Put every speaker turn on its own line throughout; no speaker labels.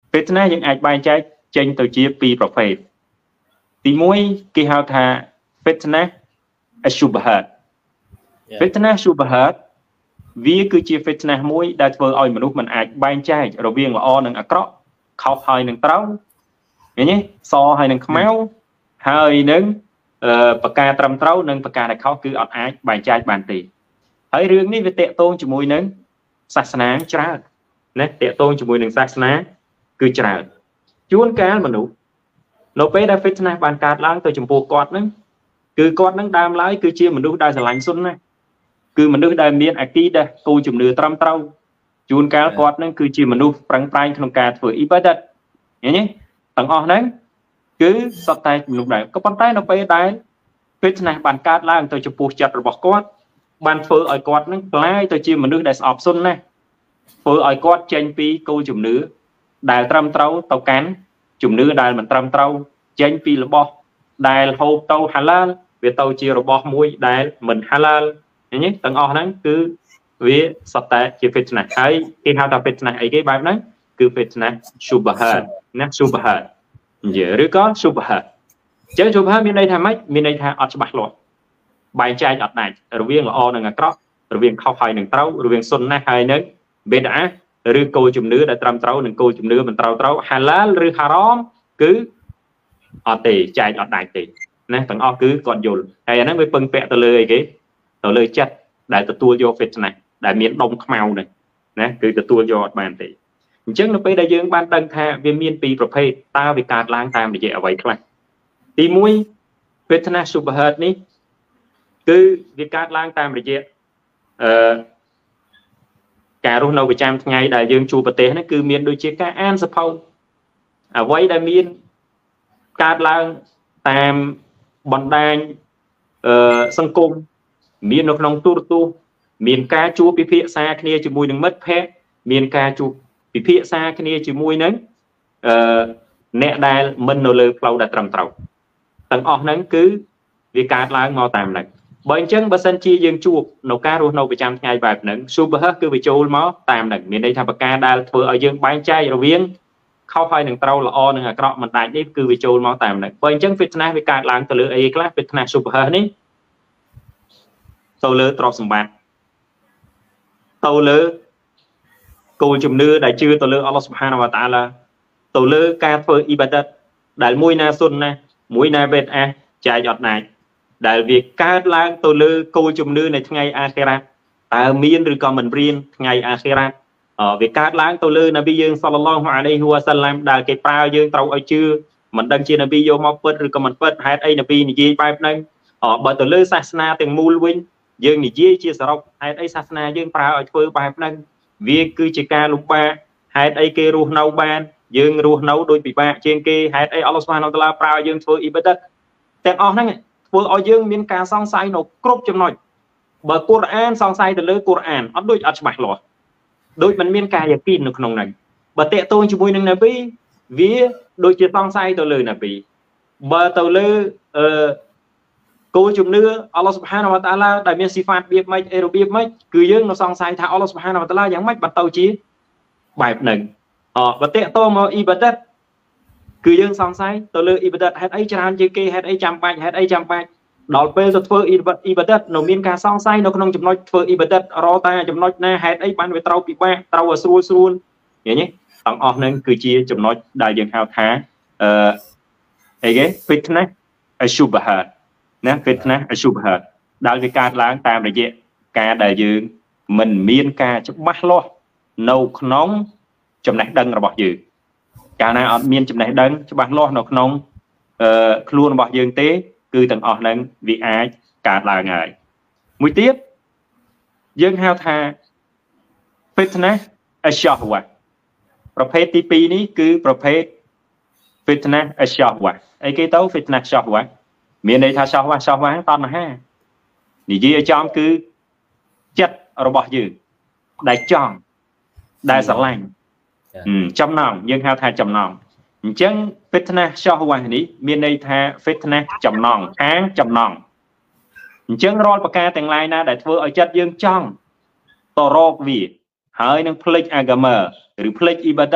fitness យើងអាចបែងចែកចេញទៅជាពីរប្រភេទទី1គេហៅថា fitness asyubahat fitness asyubahat វាគឺជា fitness មួយដែលធ្វើឲ្យមនុស្សមិនអាចបែងចែករវាងល្អនិងអាក្រក់ខុសហើយនឹងត្រូវឃើញទេសហើយនឹងខ្មៅហើយនឹងប្រការត្រឹមត្រូវនិងប្រការដែលខុសគឺអត់អាចបែងចែកបានទេហើយរឿងនេះវាតេតងជាមួយនឹងសាសនាច្រើនណាតេតងជាមួយនឹងសាសនាគឺច្រើនជួនកាលមនុស្សនៅពេលដែល fitness បានកើតឡើងទៅចំពោះគាត់ហ្នឹងគឺគាត់ហ្នឹងដើមឡើយគឺជាមនុស្សដែលស្រឡាញ់សុនណាគឺមនុស្សដែលមានអាគីដាគោលជំនឿត្រឹមត្រូវជួនកាលគាត់ហ្នឹងគឺជាមនុស្សប្រឹងប្រែងក្នុងការធ្វើអ៊ីបាដាតឃើញទេទាំងអស់ហ្នឹងគឺសត្វតែមនុស្សដែរក៏ប៉ុន្តែនៅពេលដែល fitness បានកើតឡើងទៅចំពោះចិត្តរបស់គាត់បានធ្វើឲ្យគាត់ហ្នឹងក្លាយទៅជាមនុស្សដែលស្អប់សុនណាធ្វើឲ្យគាត់ចេញពីគោលជំនឿដែលត្រឹមត្រូវទៅកាន់ជំនឿដែលមិនត្រឹមត្រូវចេញពីរបស់ដែលហូបទៅហាឡាលវាទៅជារបស់មួយដែលមិនហាឡាលឃើញទេទាំងអស់ហ្នឹងគឺវាសត្វតែជា fitness ហើយគេហៅថា fitness អីគេបែបហ្នឹងគឺ fitness shubahat ណា shubahat និយាយឬក៏ shubahat ចឹង shubahat មានន័យថាម៉េចមានន័យថាអត់ច្បាស់លាស់បែងចែកអត់ដាច់រវាងល្អនិងអាក្រក់រវាងខុសហើយនឹងត្រូវរវាងសុនណាហើយនឹងបេដអាឬគោលជំនឿដែលត្រឹមត្រូវនិងគោលជំនឿមិនត្រូវហាឡាលឬហារ៉មគឺអត់ទេចែកអត់ដាច់ទេណាទាំងអស់គឺគាត់យល់ហើយអាហ្នឹងវាពឹងពាក់ទៅលើអីគេទៅលើចិត្តដែលទទួលយក fitness ដែលមានដុំខ្មៅហ្នឹងណាគឺទទួលយកអត់បានទេអញ្ចឹងនៅពេលដែលយើងបានដឹងថាវាមានពីរប្រភេទតើវាកើតឡើងតាមរយៈអ្វីខ្លះទី1 fitness shubahat នេះគឺវាកើតឡើងតាមរយៈការរស់នៅប្រចាំថ្ងៃដែលយើងជួបប្រទេសហ្នឹងគឺមានដូចជាការអានសភៅអ្វីដែលមានកើតឡើងតាមបណ្ដាញសង្គមមាននៅក្នុងទូរទស្សន៍មានការជួបពិភាក្សាគ្នាជាមួយនឹងមិត្តភ័ក្តិមានការជួបពិភាក្សាគ្នាជាមួយនឹងអ្នកដែលមិននៅលើផ្លូវដែលត្រឹមត្រូវទាំងអស់ហ្នឹងគឺវាកើតឡើងមកតាមហ្នឹងបើអញ្ចឹងបើសិនជាយើងជួបនៅការរស់នៅប្រចាំថ្ងៃបែបហ្នឹង Subah គឺវាចូលមកតាមហ្នឹងមានន័យថាប្រការដែលធ្វើឲ្យយើងបែងចែករវាងខុសហើយនឹងត្រូវល្អនិងអាក្រក់មិនដាច់នេះគឺវាចូលមកតាមហ្នឹងបើអញ្ចឹង fitness វាកើតឡើងទៅលើអីខ្លះ fitness Subah នេះទៅលើទ្រព្យសម្បត្តិទៅលើគោលជំនឿដែលជឿទៅលើអល់ឡោះស៊ុបហានវ៉ាតាអាឡាទៅលើការធ្វើអ៊ីបាដាតដែលមួយណាសុនណាមួយណាបេតអាចែកអត់ដាច់ដែលវាកើតឡើងទៅលើគោលជំនឿនៃថ្ងៃអាខិរ៉ាតតើមានឬក៏មិនមានថ្ងៃអាខិរ៉ាតវាកើតឡើងទៅលើនប៊ីយើងសល្លឡោះអាឡៃហ៊ីវ៉ាសាឡាំដែលគេប្រើយើងត្រូវឲ្យជឿមិនដឹងជានប៊ីយកមកពិតឬក៏មិនពិតហេតុអីនប៊ីនិយាយបែបហ្នឹងបើទៅលើសាសនាទាំងមូលវិញយើងនិយាយជាសរុបហេតុអីសាសនាយើងប្រើឲ្យធ្វើបែបហ្នឹងវាគឺជាការលំបាកហេតុអីគេរស់នៅបានយើងរស់នៅដូចពិបាកជាងគេហេតុអីអល់ឡោះស៊ុបហានវតាអាឡាប្រើឲ្យយើងធ្វើអ៊ីបាដាតទាំងអស់ហ្នឹងធ្វើឲ្យយើងមានការសង្ស័យនៅគ្រប់ចំណុចបើកូរ៉ានសង្ស័យទៅលើកូរ៉ានអត់ច្បាស់លាស់ដូចមិនមានការយ៉ាគីននៅក្នុងហ្នឹងបើតេតូនជាមួយនឹងនប៊ីវាដូចជាសង្ស័យទៅលើនប៊ីបើទៅលើគោលជំនឿអល់ឡោះស៊ុបហានវតាអាឡាដែលមានស៊ីហ្វាតរបៀបម៉េចគឺយើងនៅសង្ស័យថាអល់ឡោះស៊ុបហានវតាអាឡាយ៉ាងម៉េចបានទៅជាបែបហ្នឹងបើតេតូមកអ៊ីបាដាតគឺយើងសង្ស័យទៅលើអ៊ីបាដាតហេតុអីច្រើនជាងគេហេតុអីចាំបាច់ដល់ពេលទៅធ្វើអ៊ីបាដាតនៅមានការសង្ស័យនៅក្នុងចំណុចធ្វើអ៊ីបាដាតរកតែចំណុចណាហេតុអីបានវាត្រូវពិបាកត្រូវឲ្យស្រួលឃើញទេទាំងអស់ហ្នឹងគឺជាចំណុចដែលយើងហៅថាអីគេ fitness asyubahat ណា fitness asyubahat ដែលវាកើតឡើងតាមរយៈការដែលយើងមិនមានការច្បាស់លាស់នៅក្នុងចំណេះដឹងរបស់យើងកាលណាអត់មានចំណេះដឹងច្បាស់លាស់នៅក្នុងខ្លួនរបស់យើងទេគឺទាំងអស់ហ្នឹងវាអាចកើតឡើងហើយមួយទៀតយើងហៅថា fitness asyahwah ប្រភេទទី2នេះគឺប្រភេទ fitness asyahwah អីគេទៅ fitness asyahwah មានន័យថា shahwah តណ្ហានិយាយឲ្យចំគឺចិត្តរបស់យើងដែលចង់ដែលស្រឡាញ់ចំណងយើងហៅថាចំណងអញ្ចឹង fitness shahwah នេះមានន័យថា fitness ចំណងខាងចំណងអញ្ចឹងរាល់ប្រការទាំងឡាយណាដែលធ្វើឲ្យចិត្តយើងចង់តរកវាហើយនឹងភ្លេចអាកាមើឬភ្លេចអ៊ីបាដាត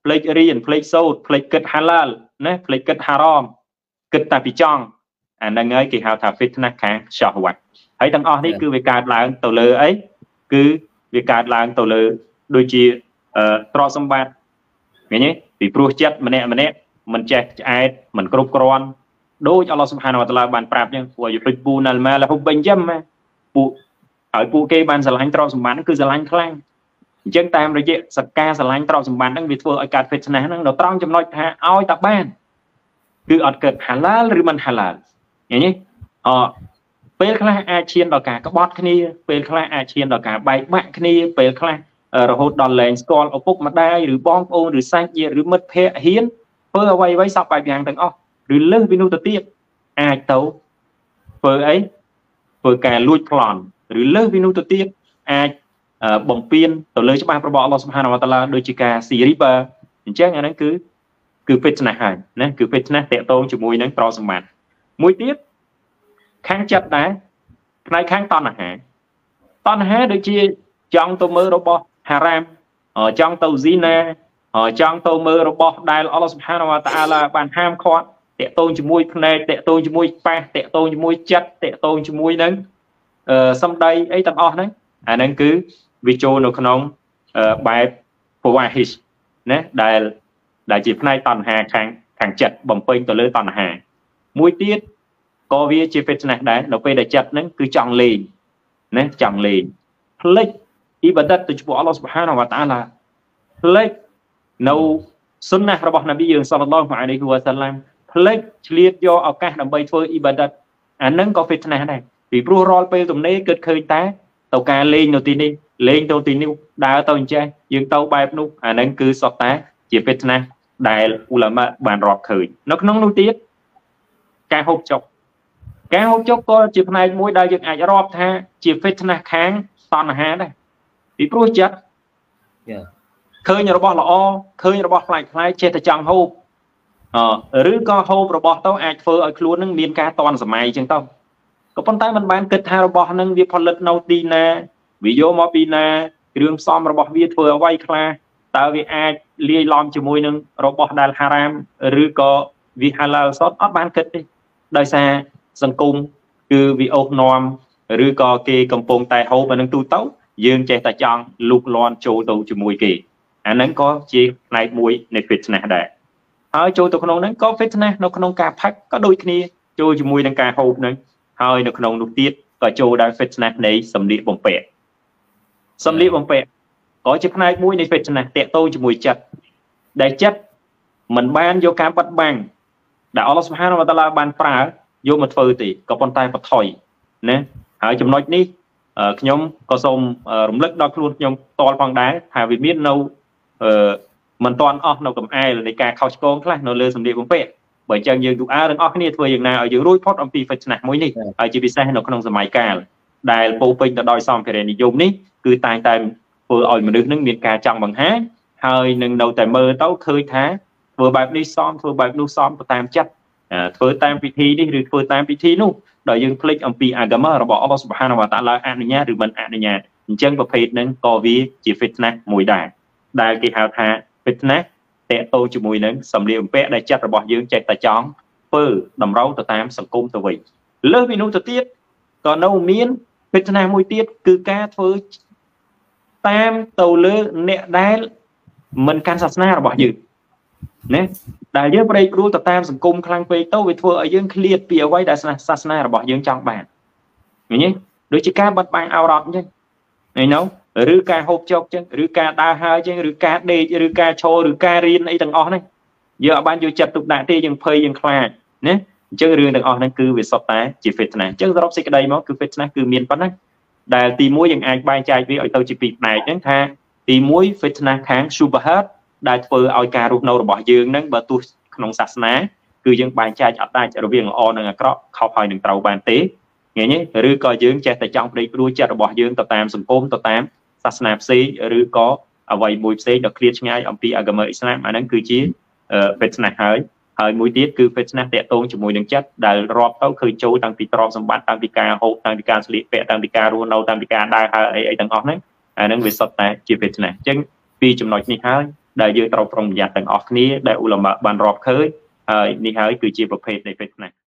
ផ្លេចរៀនផ្លេចសូត្រផ្លេចគិតហាឡាល់ណាផ្លេចគិតហារ៉មគិតតែពីចង់អាហ្នឹងហើយគេហៅថា fitness ខាង shahwat ហើយទាំងអស់នេះគឺវាកើតឡើងទៅលើអីគឺវាកើតឡើងទៅលើដូចជាទ្រព្យសម្បត្តិឃើញទេពីព្រោះចិត្តម្នាក់មិនចេះឆ្អែតមិនគ្រប់គ្រាន់ដូចអល់ឡោះស៊ុបហានវតាឡាបានប្រាប់អញ្ចឹងពួកយុហិប៊ូណាល់ម៉ាលហ៊ុបបិញយ៉ាំពួកគេបានស្រឡាញ់ទ្រព្យសម្បត្តិគឺស្រឡាញ់ខ្លាំងអញ្ចឹងតាមរយៈសកាស្រឡាញ់ទ្រព្យសម្បត្តិហ្នឹងវាធ្វើឲ្យកើត fitness ហ្នឹងនៅត្រង់ចំណុចថាឲ្យតែបានគឺអត់កើត halal ឬមិន halal ឃើញទេពេលខ្លះអាចឈានដល់ការក្បត់គ្នាពេលខ្លះអាចឈានដល់ការបែកបាក់គ្នាពេលខ្លះរហូតដល់លែងស្គាល់ឪពុកម្ដាយឬបងប្អូនឬសាច់ញាតិឬមិត្តភ័ក្តិហ៊ានធ្វើអ្វីសពបែបយ៉ាងទាំងអស់ឬលើសពីនោះទៅទៀតអាចទៅធ្វើអីធ្វើការលួចប្លន់ឬលើសពីនោះទៅទៀតអាចបំពេញទៅលើច្បាប់របស់អល់ឡោះស៊ុបហានវតាឡាដូចជាការស៊ីរីបាអញ្ចឹងអាហ្នឹងគឺ fitness ហើយណាគឺ fitness តាក់ទងជាមួយនឹងទ្រព្យសម្បត្តិមួយទៀតខាងចិត្តដែរផ្នែកខាងតណ្ហាដូចជាចង់ទៅមើលរបស់ហារ៉ាមចង់ទៅស៊ីណាចង់ទៅមើលរបស់ដែលអល់ឡោះស៊ុបហានវតាឡាបានហាមឃាត់តាក់ទងជាមួយភ្នែកតាក់ទងជាមួយប៉ះតាក់ទងជាមួយចិត្តតាក់ទងជាមួយនឹងសម្ដីអីទាំងអស់ហ្នឹងអាហ្នឹងគឺវាចូលនៅក្នុងបែបពវ៉ាហ៊ីសណាដែលជាផ្នែកតណ្ហាខាងចិត្តបំពេញទៅលើតណ្ហាមួយទៀតក៏វាជា fitness ដែរនៅពេលដែលចិត្តហ្នឹងគឺចង់លេងណាចង់លេងផ្លេចអ៊ីបាដាតទៅចំពោះអល់ឡោះស៊ុបហានវតាឡាផ្លេចនៅសុនណារបស់នប៊ីយើងសល្លឡោះអាឡៃហ៊ីវ៉ាសាឡាំផ្លេចឆ្លៀតយកឱកាសដើម្បីធ្វើអ៊ីបាដាតអាហ្នឹងក៏ fitness ដែរពីព្រោះរាល់ពេលទំនេរគិតឃើញតែទៅការលេងនៅទីនេះលេងទៅទីនេះដើរទៅអញ្ចេះយើងទៅបែបនោះអាហ្នឹងគឺសុទ្ធតែជា fitness ដែលអ៊ូឡាម៉ាបានរាប់ឃើញនៅក្នុងនោះទៀតការហូបចុកក៏ជាផ្នែកមួយដែលយើងអាចរាប់ថាជា fitness ខាងតណ្ហាដែរពីព្រោះចិត្តឃើញរបស់ល្អឃើញរបស់ផ្លែចេះតែចង់ហូបឬក៏ហូបរបស់ទៅអាចធ្វើឲ្យខ្លួននឹងមានការតន់សម័យអញ្ចឹងទៅក៏ប៉ុន្តែมันបានគិតថារបស់នឹងវាផលិតនៅទីណាវាយកមកពីណាគ្រឿងផ្សំរបស់វាធ្វើអ្វីខ្លះតើវាអាចលាយឡំជាមួយនឹងរបស់ដែលហារ៉ាមឬក៏វាហាឡាល់សតអត់បានគិតទេដោយសារសង្គមគឺវាអូសនាំឬក៏គេកំពុងតែហូបអានឹងទូទៅយើងចេះតែចង់លូកលាន់ចូលទៅជាមួយគេអាហ្នឹងក៏ជាផ្នែកមួយនៃ fitness ដែរហើយចូលទៅក្នុងហ្នឹងក៏ fitness នៅក្នុងការផឹកក៏ដូចគ្នាចូលជាមួយនឹងការហូបហ្នឹងហើយនៅក្នុងនោះទៀតក៏ចូលដល់ fitness នៃសម្លៀកបំពាក់ក៏ជាផ្នែកមួយនៃ fitness តាក់ទងជាមួយចិត្តដែលចិត្តមិនបានយកការបិទបាំងដែលអល់ឡោះស៊ុបហានវតាឡាបានប្រើយកមកធ្វើទេក៏ប៉ុន្តែបន្ថយណាហើយចំណុចនេះខ្ញុំក៏សូមរំលឹកដល់ខ្លួនខ្ញុំផ្ទាល់ផងដែរថាវាមាននៅមិនទាន់អស់នៅកំអែលនៃការខុសឆ្គងខ្លះនៅលើសម្លៀកបំពាក់បើអញ្ចឹងយើងទូអាទាំងអស់គ្នាធ្វើយ៉ាងណាឲ្យយើងរួចផុតអំពី fitness មួយនេះហើយជាពិសេសនៅក្នុងសម័យកាលដែលពោពេញទៅដោយសម្ភារៈនិយមនេះគឺតែងតែធ្វើឲ្យមនុស្សនឹងមានការចង់បង្ហាញហើយនឹងនៅតែមើលទៅឃើញថាធ្វើបែបនេះសមធ្វើបែបនោះសមទៅតាមចិត្តធ្វើតាមពិធីនេះឬធ្វើតាមពិធីនោះដោយយើងភ្លេចអំពីអាហ្កាម៉ារបស់អល់ឡោះស៊ុបហានវតាឡាអនុញ្ញាតឬមិនអនុញ្ញាតអញ្ចឹងប្រភេទហ្នឹងក៏វាជា fitness មួយដែរដែលគេហៅថា fitness តេតោជាមួយនឹងសម្លៀកបំពាក់ដែលចិត្តរបស់យើងចេះតែចង់ធ្វើតម្រូវទៅតាមសង្គមទៅវិញលើសពីនោះទៅទៀតក៏នៅមាន fitness មួយទៀតគឺការធ្វើតាមទៅលើអ្នកដែលមិនកាន់សាសនារបស់យើងណាដែលយើងប្រេកព្រួលទៅតាមសង្គមខ្លាំងពេកទៅវាធ្វើឲ្យយើងឃ្លាតពីអ្វីដែលសាសនារបស់យើងចង់បានឃើញទេដូចជាការបិទបាំងឱរ៉ាត់អញ្ចឹងឃើញទៅឬការហូបចុកអញ្ចឹងឬការដើរហើរអញ្ចឹងឬការដេកឬការឈរឬការរៀនអីទាំងអស់ហ្នឹងយើងអត់បានយកចិត្តទុកដាក់ទេយើងភ័យយើងខ្លាចណាអញ្ចឹងរឿងទាំងអស់ហ្នឹងគឺវាសុទ្ធតែជា fitness អញ្ចឹងសរុបសេចក្តីមកគឺ fitness គឺមានប៉ុណ្ណឹងដែលទី1យើងអាចបែងចែកវាឲ្យទៅជាពីរផ្នែកហ្នឹងថាទី1 fitness ខាង shubhat ដែលធ្វើឲ្យការរស់នៅរបស់យើងហ្នឹងបើទោះក្នុងសាសនាគឺយើងបែងចែកអត់ដាច់រវាងល្អនិងអាក្រក់ខុសហើយនឹងត្រូវបានទេឃើញទេឬក៏យើងចេះតែចង់ប្រេកព្រួលចិត្តរបស់យើងទៅតាមសង្គមទៅតាមសាសនាផ្សេងឬក៏អ្វីមួយផ្សេងដែលឃ្លាតឆ្ងាយអំពីអាហ្កាម៉ាអ៊ីស្លាមអាហ្នឹងគឺជា fitness ហើយមួយទៀតគឺ fitness តាក់ទងជាមួយនឹងចិត្តដែលរាប់ទៅឃើញចូលតាំងពីទ្រព្យសម្បត្តិតាំងពីការហូបតាំងពីការស្លៀកពាក់តាំងពីការរស់នៅតាំងពីការដើរហើរអីទាំងអស់ហ្នឹងអាហ្នឹងវាសុទ្ធតែជា fitness អញ្ចឹងពីចំណុចនេះហើយដែលយើងត្រូវប្រុងប្រយ័ត្នទាំងអស់គ្នាដែលឧលមាបានរាប់ឃើញហើយនេះហើយគឺជាប្រភេទនៃហ្វីតណា